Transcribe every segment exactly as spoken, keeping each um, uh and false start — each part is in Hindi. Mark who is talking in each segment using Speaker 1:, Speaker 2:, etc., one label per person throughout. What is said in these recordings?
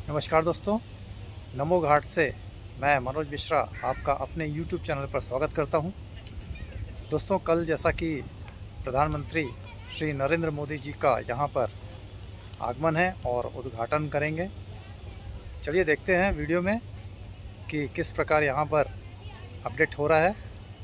Speaker 1: नमस्कार दोस्तों, नमो घाट से मैं मनोज मिश्रा आपका अपने यूट्यूब चैनल पर स्वागत करता हूं। दोस्तों, कल जैसा कि प्रधानमंत्री श्री नरेंद्र मोदी जी का यहां पर आगमन है और उद्घाटन करेंगे। चलिए देखते हैं वीडियो में कि किस प्रकार यहां पर अपडेट हो रहा है।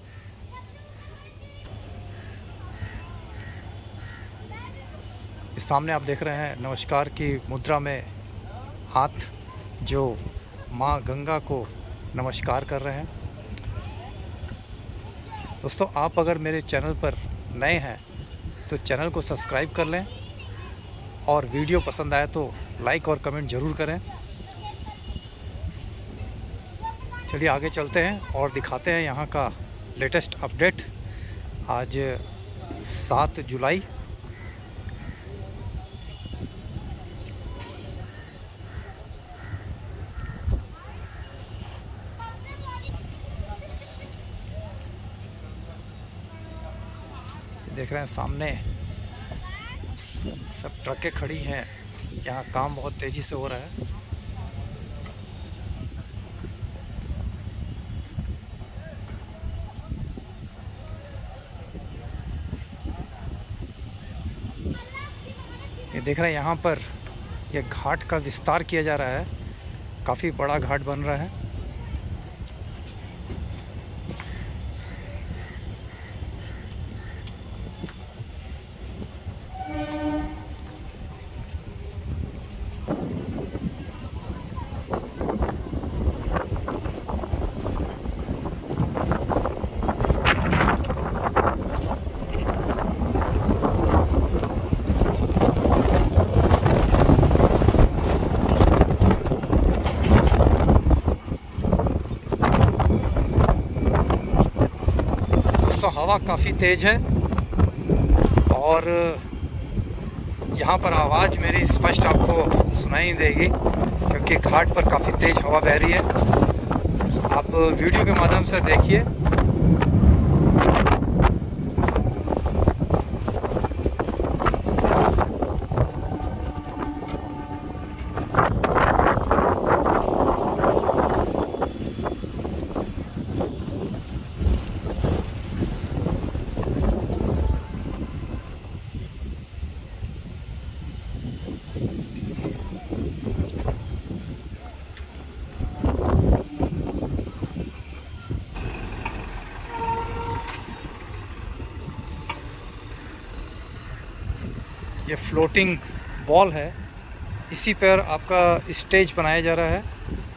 Speaker 1: इस सामने आप देख रहे हैं नमस्कार की मुद्रा में हाथ जो माँ गंगा को नमस्कार कर रहे हैं। दोस्तों, आप अगर मेरे चैनल पर नए हैं तो चैनल को सब्सक्राइब कर लें और वीडियो पसंद आए तो लाइक और कमेंट ज़रूर करें। चलिए आगे चलते हैं और दिखाते हैं यहाँ का लेटेस्ट अपडेट। आज सात जुलाई देख रहे हैं सामने सब ट्रकें खड़ी हैं। यहाँ काम बहुत तेज़ी से हो रहा है। ये देख रहे हैं यहाँ पर ये घाट का विस्तार किया जा रहा है। काफ़ी बड़ा घाट बन रहा है। तो हवा काफ़ी तेज़ है और यहाँ पर आवाज़ मेरी स्पष्ट आपको सुनाई नहीं देगी क्योंकि घाट पर काफ़ी तेज़ हवा बह रही है। आप वीडियो के माध्यम से देखिए। ये फ्लोटिंग बॉल है, इसी पर आपका स्टेज बनाया जा रहा है।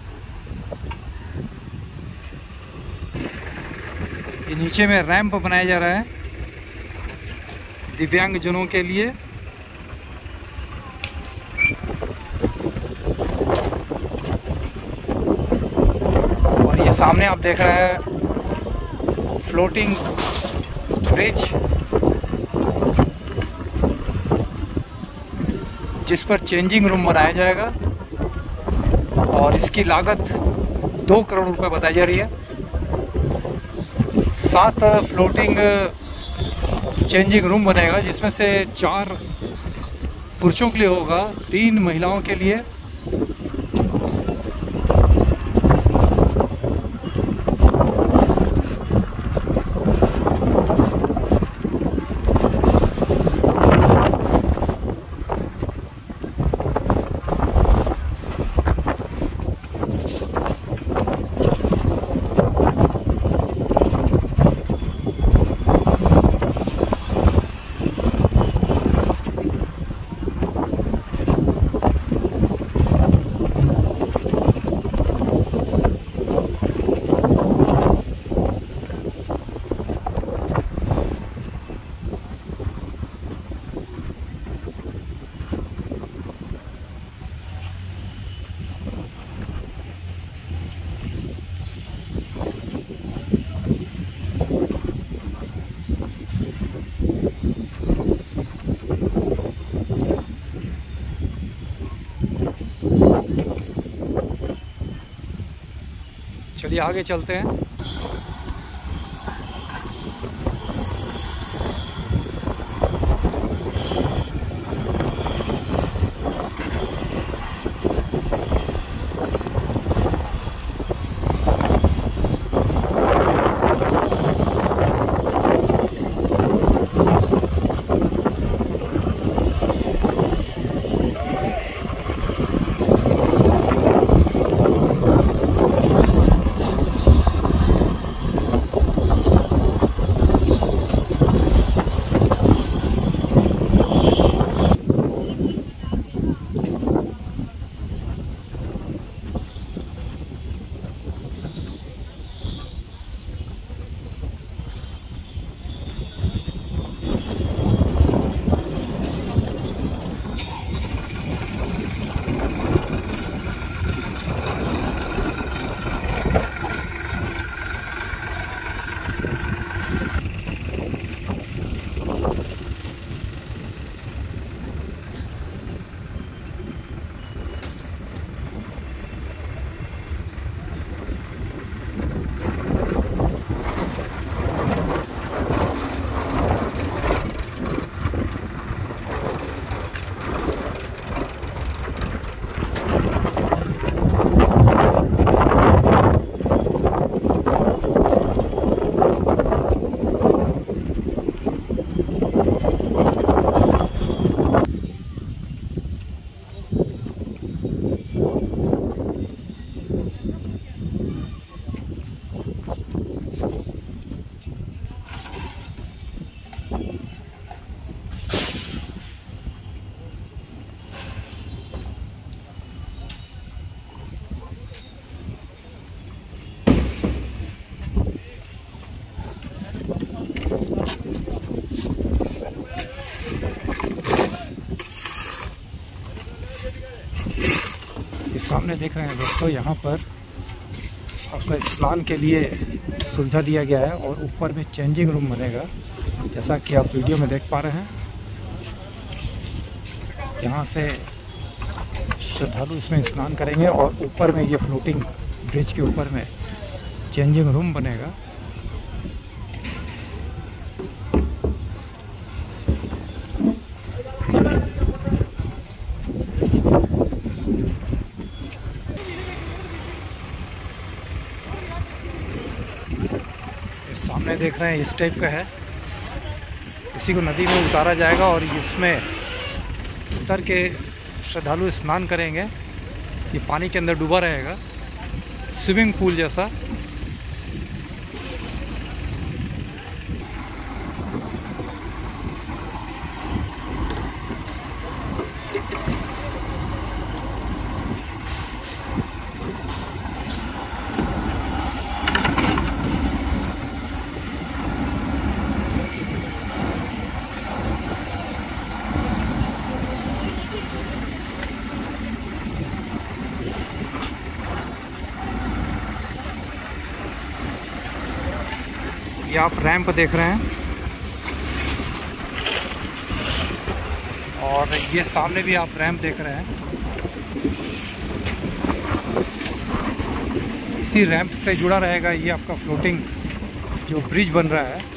Speaker 1: ये नीचे में रैंप बनाया जा रहा है दिव्यांगजनों के लिए। और ये सामने आप देख रहे हैं फ्लोटिंग ब्रिज, जिस पर चेंजिंग रूम बनाया जाएगा और इसकी लागत दो करोड़ रुपए बताई जा रही है। सात फ्लोटिंग चेंजिंग रूम बनेगा जिसमें से चार पुरुषों के लिए होगा, तीन महिलाओं के लिए। चलिए आगे चलते हैं। ये सामने देख रहे हैं दोस्तों, यहाँ पर आपका स्नान के लिए सुविधा दिया गया है और ऊपर में चेंजिंग रूम बनेगा, जैसा कि आप वीडियो में देख पा रहे हैं। यहाँ से श्रद्धालु इसमें स्नान करेंगे और ऊपर में ये फ्लोटिंग ब्रिज के ऊपर में चेंजिंग रूम बनेगा। सामने देख रहे हैं इस टाइप का है, इसी को नदी में उतारा जाएगा और इसमें उतर के श्रद्धालु स्नान करेंगे। ये पानी के अंदर डूबा रहेगा, स्विमिंग पूल जैसा। ये आप रैंप देख रहे हैं और ये सामने भी आप रैंप देख रहे हैं। इसी रैंप से जुड़ा रहेगा ये आपका फ्लोटिंग जो ब्रिज बन रहा है।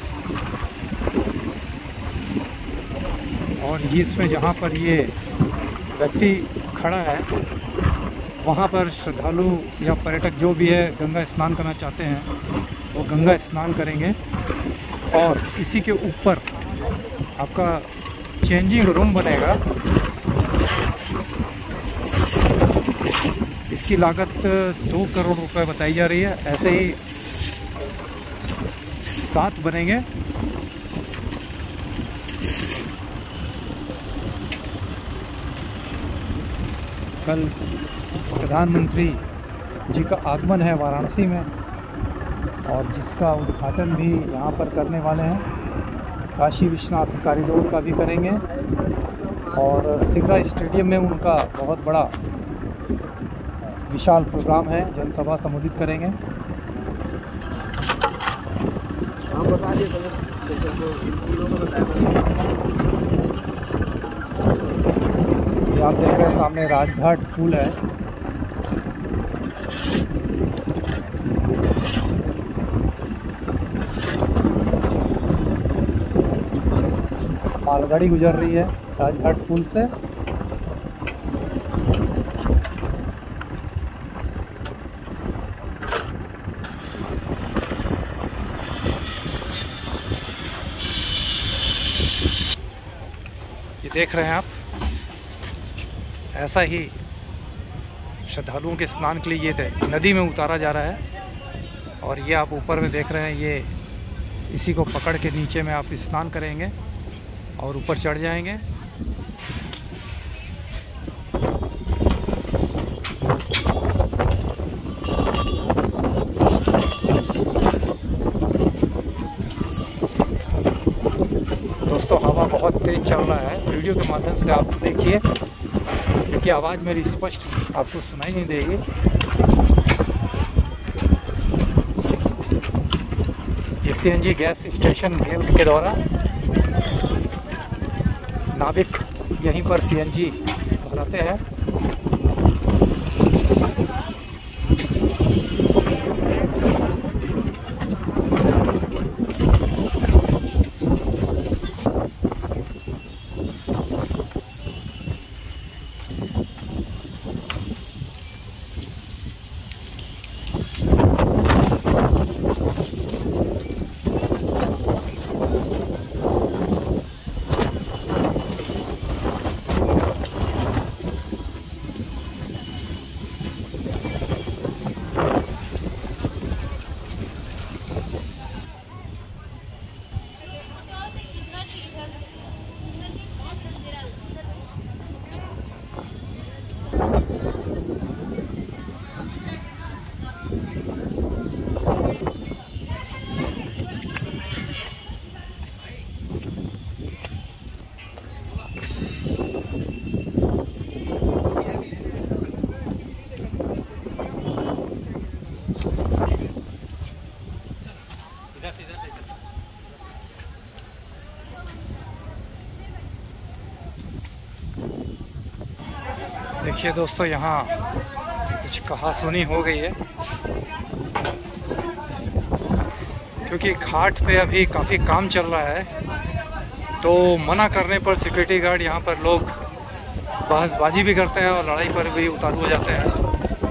Speaker 1: और ये इसमें जहाँ पर ये व्यक्ति खड़ा है वहाँ पर श्रद्धालु या पर्यटक जो भी है गंगा स्नान करना चाहते हैं वो गंगा स्नान करेंगे। और इसी के ऊपर आपका चेंजिंग रूम बनेगा। इसकी लागत दो करोड़ रुपए बताई जा रही है, ऐसे ही सात बनेंगे। कल प्रधानमंत्री जी का आगमन है वाराणसी में और जिसका उद्घाटन भी यहाँ पर करने वाले हैं। काशी विश्वनाथ कॉरिडोर का भी करेंगे और सिगरा स्टेडियम में उनका बहुत बड़ा विशाल प्रोग्राम है, जनसभा संबोधित करेंगे। आप बता दीजिए। ये आप देख रहे हैं सामने राजघाट पुल है। मालगाड़ी गुजर रही है राजघाट पुल से। ये देख रहे हैं आप, ऐसा ही श्रद्धालुओं के स्नान के लिए ये थे नदी में उतारा जा रहा है। और ये आप ऊपर में देख रहे हैं, ये इसी को पकड़ के नीचे में आप स्नान करेंगे और ऊपर चढ़ जाएंगे। दोस्तों हवा बहुत तेज चल रहा है, वीडियो के माध्यम से आप देखिए क्योंकि आवाज़ मेरी स्पष्ट आपको सुनाई नहीं देगी। ये सीएनजी गैस स्टेशन गेल के द्वारा नाविक यहीं पर सीएनजी भराते हैं। देखिए दोस्तों, यहाँ कुछ कहासुनी हो गई है क्योंकि घाट पे अभी काफ़ी काम चल रहा है, तो मना करने पर सिक्योरिटी गार्ड यहाँ पर लोग बहसबाजी भी करते हैं और लड़ाई पर भी उतारू हो जाते हैं।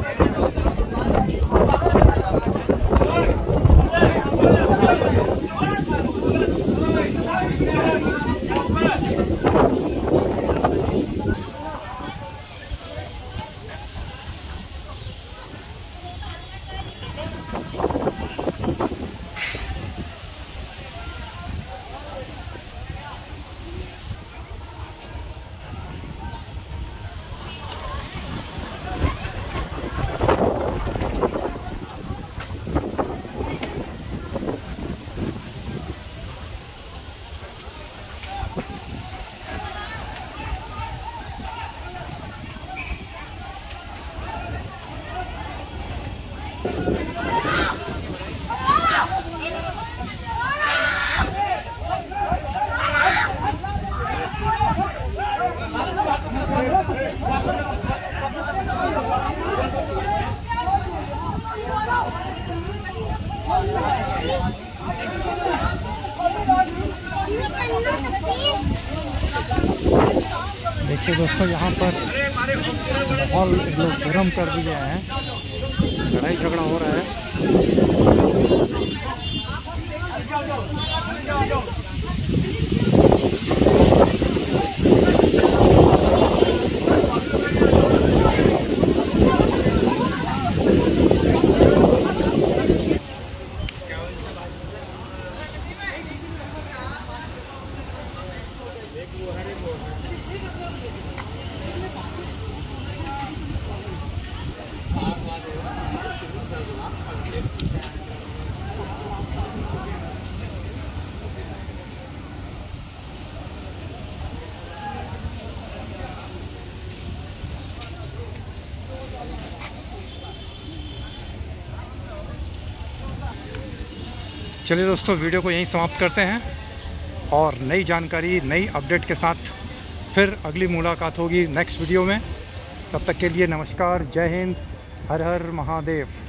Speaker 1: देखिए दोस्तों, यहाँ पर माहौल लोग गर्म कर दिए हैं, लड़ाई झगड़ा हो रहा है। चलिए दोस्तों, वीडियो को यहीं समाप्त करते हैं और नई जानकारी, नई अपडेट के साथ फिर अगली मुलाकात होगी नेक्स्ट वीडियो में। तब तक के लिए नमस्कार, जय हिंद, हर हर महादेव।